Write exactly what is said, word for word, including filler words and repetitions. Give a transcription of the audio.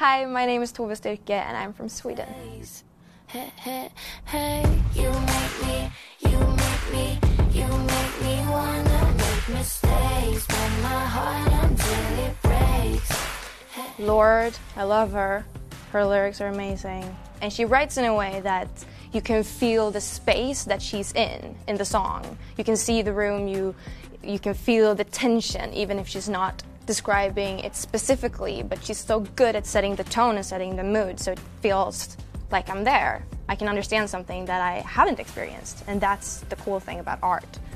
Hi, my name is Tove Styrke and I'm from Sweden. Hey, hey, hey, you make me, you make me, you make me wanna make mistakes, but my heart until it breaks. Lord, I love her. Her lyrics are amazing. And she writes in a way that you can feel the space that she's in, in the song. You can see the room, you, you can feel the tension, even if she's not describing it specifically, but she's so good at setting the tone and setting the mood, so it feels like I'm there. I can understand something that I haven't experienced, and that's the cool thing about art.